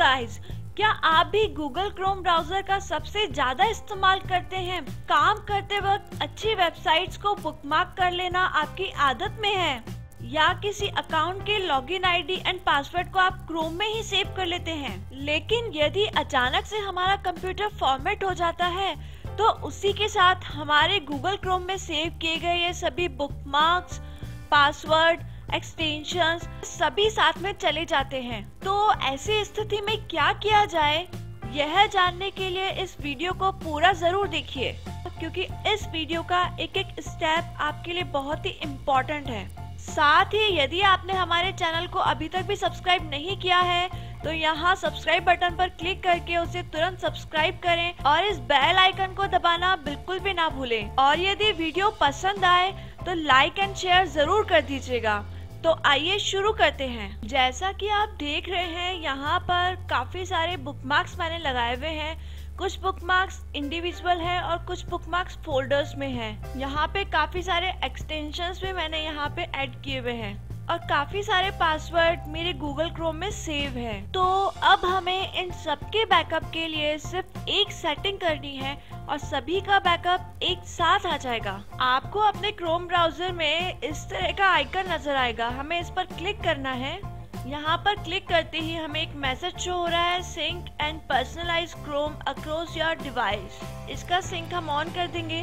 Guys, क्या आप भी गूगल क्रोम ब्राउजर का सबसे ज्यादा इस्तेमाल करते हैं? काम करते वक्त अच्छी वेबसाइट्स को बुकमार्क कर लेना आपकी आदत में है, या किसी अकाउंट के लॉगिन आईडी एंड पासवर्ड को आप क्रोम में ही सेव कर लेते हैं? लेकिन यदि अचानक से हमारा कंप्यूटर फॉर्मेट हो जाता है तो उसी के साथ हमारे गूगल क्रोम में सेव किए गए ये सभी बुकमार्क्स, पासवर्ड, एक्सटेंशंस सभी साथ में चले जाते हैं। तो ऐसी स्थिति में क्या किया जाए, यह जानने के लिए इस वीडियो को पूरा जरूर देखिए, क्योंकि इस वीडियो का एक एक स्टेप आपके लिए बहुत ही इम्पोर्टेंट है। साथ ही यदि आपने हमारे चैनल को अभी तक भी सब्सक्राइब नहीं किया है तो यहाँ सब्सक्राइब बटन पर क्लिक करके उसे तुरंत सब्सक्राइब करें और इस बेल आइकन को दबाना बिल्कुल भी ना भूलें। और यदि वीडियो पसंद आए तो लाइक एंड शेयर जरूर कर दीजिएगा। तो आइए शुरू करते हैं। जैसा कि आप देख रहे हैं, यहाँ पर काफी सारे बुकमार्क्स मैंने लगाए हुए हैं। कुछ बुकमार्क्स इंडिविजुअल है और कुछ बुकमार्क्स फोल्डर्स में है। यहाँ पे काफी सारे एक्सटेंशंस भी मैंने यहाँ पे ऐड किए हुए हैं और काफी सारे पासवर्ड मेरे गूगल क्रोम में सेव है। तो अब हमें इन सबके बैकअप के लिए सिर्फ एक सेटिंग करनी है और सभी का बैकअप एक साथ आ जाएगा। आपको अपने क्रोम ब्राउजर में इस तरह का आइकन नजर आएगा, हमें इस पर क्लिक करना है। यहाँ पर क्लिक करते ही हमें एक मैसेज शो हो रहा है, sync and personalise Chrome across your device. इसका सिंक हम ऑन कर देंगे।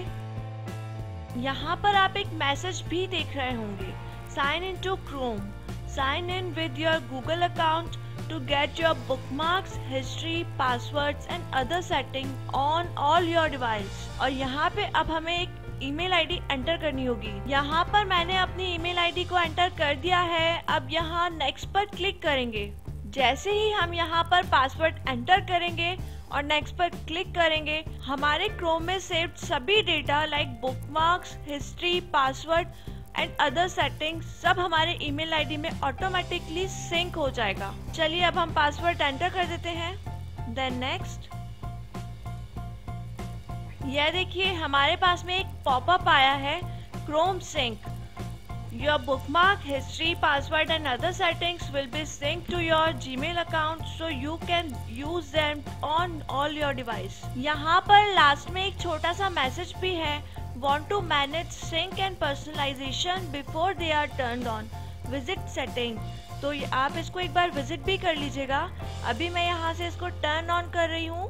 यहाँ पर आप एक मैसेज भी देख रहे होंगे, Sign into Chrome. Sign in with your Google account to get your bookmarks, history, passwords and other settings on all your device. और यहाँ पे अब हमें एक ईमेल आईडी एंटर करनी होगी। यहाँ पर मैंने अपनी ईमेल आईडी को एंटर कर दिया है। अब यहाँ नेक्स्ट पर क्लिक करेंगे। जैसे ही हम यहाँ पर पासवर्ड एंटर करेंगे और नेक्स्ट पर क्लिक करेंगे, हमारे क्रोम में सेव्ड सभी data like bookmarks, history, password and other settings सब हमारे ईमेल आईडी में ऑटोमेटिकली सिंक हो जाएगा। चलिए अब हम पासवर्ड एंटर कर देते हैं। Then next. यह देखिए हमारे पास में एक पॉपअप आया है, Chrome sync. Your bookmark, history, password and other settings will be sync to your Gmail account so you can use them on all your device. यहाँ पर लास्ट में एक छोटा सा मैसेज भी है, Want to manage sync and personalization before they are turned on. Visit setting. तो आप इसको एक बार विजिट भी कर लीजिएगा। अभी मैं यहाँ से इसको टर्न ऑन कर रही हूँ।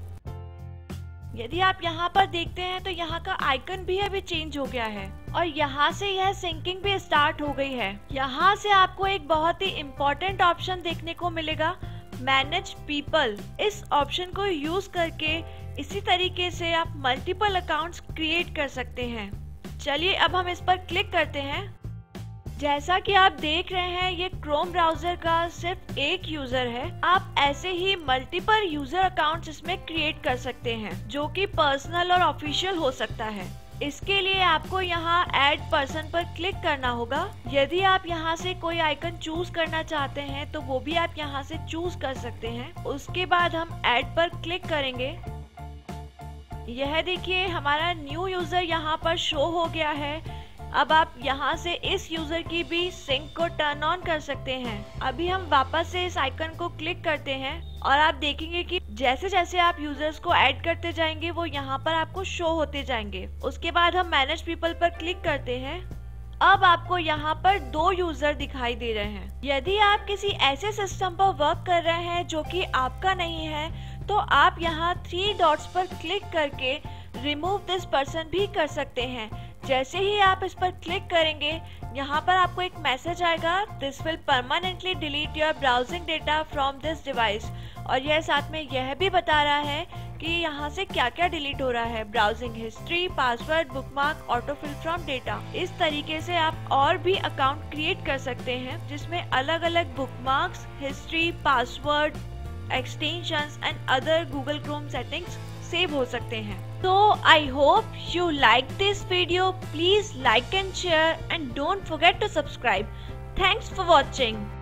यदि आप यहाँ पर देखते हैं तो यहाँ का आइकन भी अभी चेंज हो गया है और यहाँ से यह सिंकिंग भी स्टार्ट हो गई है। यहाँ से आपको एक बहुत ही इम्पोर्टेंट ऑप्शन देखने को मिलेगा, मैनेज पीपल। इस ऑप्शन को यूज करके इसी तरीके से आप मल्टीपल अकाउंट्स क्रिएट कर सकते हैं। चलिए अब हम इस पर क्लिक करते हैं। जैसा कि आप देख रहे हैं, ये क्रोम ब्राउजर का सिर्फ एक यूजर है। आप ऐसे ही मल्टीपल यूजर अकाउंट्स इसमें क्रिएट कर सकते हैं, जो कि पर्सनल और ऑफिशियल हो सकता है। इसके लिए आपको यहाँ ऐड पर्सन पर क्लिक करना होगा। यदि आप यहाँ से कोई आइकन चूज करना चाहते हैं तो वो भी आप यहाँ से चूज कर सकते हैं। उसके बाद हम ऐड पर क्लिक करेंगे। यह देखिए हमारा न्यू यूजर यहाँ पर शो हो गया है। अब आप यहाँ से इस यूजर की भी सिंक को टर्न ऑन कर सकते हैं। अभी हम वापस से इस आइकन को क्लिक करते हैं और आप देखेंगे कि जैसे जैसे आप यूजर्स को ऐड करते जाएंगे वो यहाँ पर आपको शो होते जाएंगे। उसके बाद हम मैनेज पीपल पर क्लिक करते हैं। अब आपको यहाँ पर 2 यूजर दिखाई दे रहे हैं। यदि आप किसी ऐसे सिस्टम पर वर्क कर रहे हैं जो कि आपका नहीं है तो आप यहाँ 3 डॉट्स पर क्लिक करके रिमूव दिस पर्सन भी कर सकते हैं। जैसे ही आप इस पर क्लिक करेंगे, यहाँ पर आपको एक मैसेज आएगा, this will permanently delete your browsing data from this device. और यह साथ में यह भी बता रहा है कि यहाँ से क्या क्या डिलीट हो रहा है, browsing history, password, bookmark, autofill from data. इस तरीके से आप और भी अकाउंट क्रिएट कर सकते हैं जिसमें अलग अलग bookmarks, history, password, extensions and other Google Chrome settings save हो सकते हैं। तो I hope you like this video. Please like and share and don't forget to subscribe. Thanks for watching.